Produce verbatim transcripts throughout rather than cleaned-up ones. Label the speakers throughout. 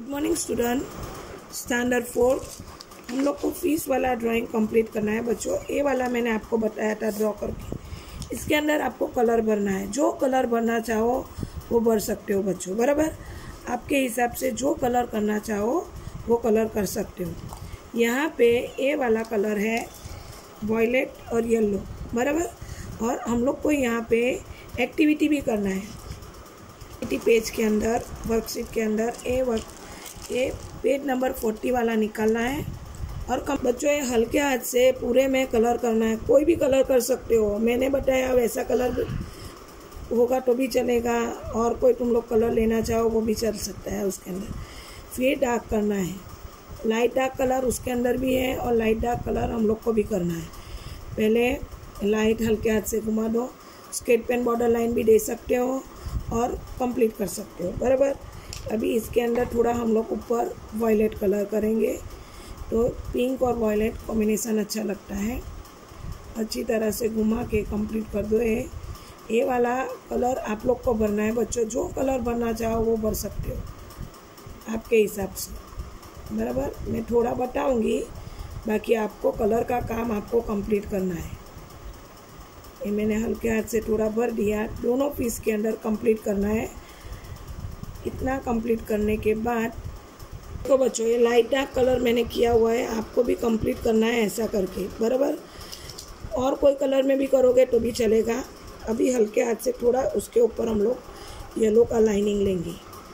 Speaker 1: Good morning student, standard fourth. हम लोग को फीस वाला ड्राइंग कंप्लीट करना है बच्चों। ए वाला मैंने आपको बताया था ड्रॉ करके। इसके अंदर आपको कलर भरना है। जो कलर भरना चाहो वो भर सकते हो बच्चों, बराबर। आपके हिसाब से जो कलर करना चाहो वो कलर कर सकते हो। यहाँ पे ए वाला कलर है वॉयलेट और येलो, बराबर। और हम लोग को यहाँ पे एक्टिविटी भी करना है। एक्टिविटी पेज के अंदर, वर्कशीट के अंदर a work a page number forty वाला निकालना है। और कम बच्चों ये हल्के हाथ से पूरे में कलर करना है। कोई भी कलर कर सकते हो, मैंने बताया वैसा कलर होगा तो भी चलेगा, और कोई तुम लोग कलर लेना चाहो वो भी चल सकता है उसके अंदर। फिर डार्क करना है, लाइट डार्क कलर उसके अंदर भी है और लाइट डार्क कलर हम लोग को भी करना है। पहले लाइट हल्के हाथ से घुमा दो, स्केच पेन बॉर्डर लाइन भी दे सकते हो और कंप्लीट कर सकते हो, बराबर। अभी इसके अंदर थोड़ा हम लोग ऊपर वॉयलेट कलर करेंगे, तो पिंक और वॉयलेट कॉम्बिनेशन अच्छा लगता है। अच्छी तरह से घुमा के कंप्लीट कर दो। ये ये वाला कलर आप लोग को भरना है बच्चों। जो कलर भरना चाहो वो भर सकते हो आपके हिसाब से, बराबर। मैं थोड़ा बताऊंगी, बाकी आपको कलर का काम आपको कंप्लीट करना है। ये मैंने हल्के हाथ से थोड़ा भर दिया। दोनों पीस के अंदर कंप्लीट करना है। इतना कंप्लीट करने के बाद तो बच्चों ये लाइट डार्क कलर मैंने किया हुआ है, आपको भी कंप्लीट करना है ऐसा करके, बराबर। और कोई कलर में भी करोगे तो भी चलेगा। अभी हल्के हाथ से थोड़ा उसके ऊपर हम लोग येलो का लाइनिंग लेंगे,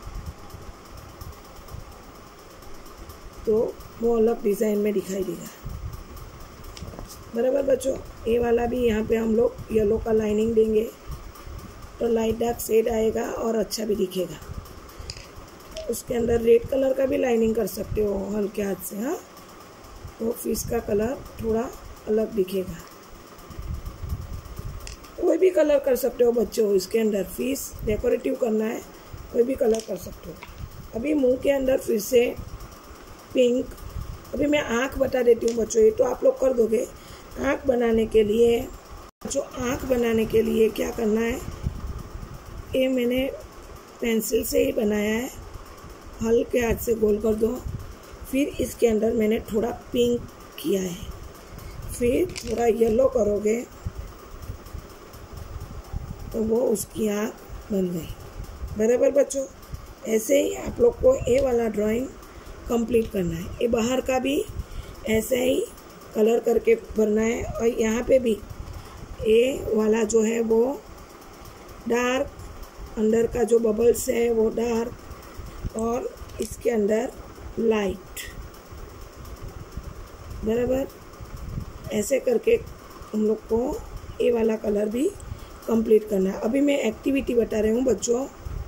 Speaker 1: तो वो अलग डिज़ाइन में दिखाई देगा, बराबर बच्चों। ये वाला भी यहाँ पे हम लोग येलो का लाइनिंग देंगे तो लाइट डार्क शेड आएगा और अच्छा भी दिखेगा। उसके अंदर रेड कलर का भी लाइनिंग कर सकते हो हल्के हाथ से, हाँ, तो फिश का कलर थोड़ा अलग दिखेगा। कोई भी कलर कर सकते हो बच्चों। इसके अंदर फिश डेकोरेटिव करना है, कोई भी कलर कर सकते हो। अभी मुंह के अंदर फिर से पिंक। अभी मैं आँख बता देती हूँ बच्चों, ये तो आप लोग कर दोगे। आँख बनाने के लिए जो आँख बनाने के लिए क्या करना है, ये मैंने पेंसिल से ही बनाया है। हल्के हाथ से गोल कर दो। फिर इसके अंदर मैंने थोड़ा पिंक किया है, फिर थोड़ा येलो करोगे तो वो उसकी आँख बन गई, बराबर बच्चों। ऐसे ही आप लोग को ये वाला ड्राइंग कंप्लीट करना है। ये बाहर का भी ऐसे ही कलर करके भरना है। और यहाँ पे भी ये वाला जो है वो डार्क, अंदर का जो बबल्स है वो डार्क, और इसके अंदर लाइट, बराबर। ऐसे करके हम लोग को ये वाला कलर भी कंप्लीट करना है। अभी मैं एक्टिविटी बता रही हूँ बच्चों।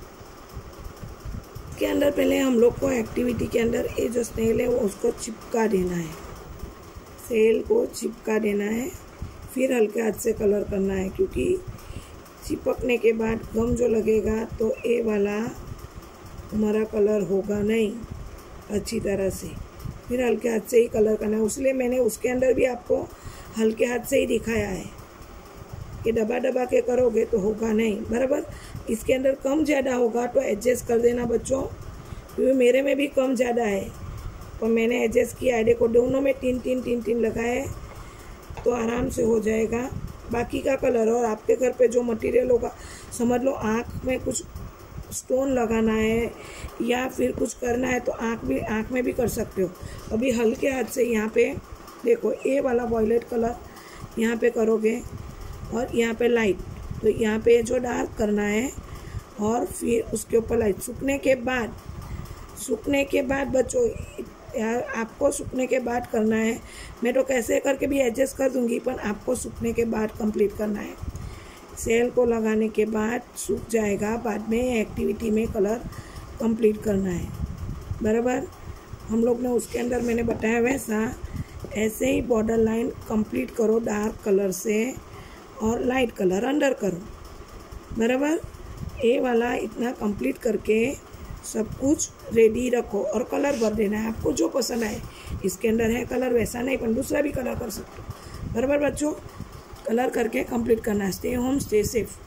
Speaker 1: के अंदर पहले हम लोग को एक्टिविटी के अंदर ये जो स्नेल है वो उसको चिपका देना है, सेल को चिपका देना है। फिर हल्के हाथ से कलर करना है, क्योंकि चिपकने के बाद गम जो लगेगा तो ये वाला हमारा कलर होगा नहीं अच्छी तरह से। फिर हल्के हाथ से ही कलर करना है, इसलिए मैंने उसके अंदर भी आपको हल्के हाथ से ही दिखाया है कि दबा दबा के करोगे तो होगा नहीं, बराबर। इसके अंदर कम ज़्यादा होगा तो एडजस्ट कर देना बच्चों, क्योंकि मेरे में भी कम ज़्यादा है तो मैंने एडजस्ट किया है। देखो दोनों में तीन तीन तीन तीन लगाए तो आराम से हो जाएगा। बाकी का कलर और आपके घर पे जो मटेरियल होगा, समझ लो आँख में कुछ स्टोन लगाना है या फिर कुछ करना है तो आँख भी आँख में भी कर सकते हो। अभी हल्के हाथ से यहाँ पे देखो ये वाला वॉयलेट कलर यहाँ पे करोगे और यहाँ पे लाइट, तो यहाँ पे जो डार्क करना है और फिर उसके ऊपर लाइट। सूखने के बाद सूखने के बाद बच्चों यार आपको सूखने के बाद करना है। मैं तो कैसे करके भी एडजस्ट कर दूँगी, पर आपको सूखने के बाद कंप्लीट करना है। सेल को लगाने के बाद सूख जाएगा, बाद में एक्टिविटी में कलर कंप्लीट करना है, बराबर। हम लोग ने उसके अंदर मैंने बताया वैसा ऐसे ही बॉर्डर लाइन कंप्लीट करो डार्क कलर से और लाइट कलर अंडर करो, बराबर। ये वाला इतना कंप्लीट करके सब कुछ रेडी रखो और कलर भर देना है आपको जो पसंद आए। इसके अंदर है कलर वैसा नहीं, पर दूसरा भी कलर कर सकते हो, बराबर बच्चों। कलर करके कंप्लीट करना है। Stay home, stay safe.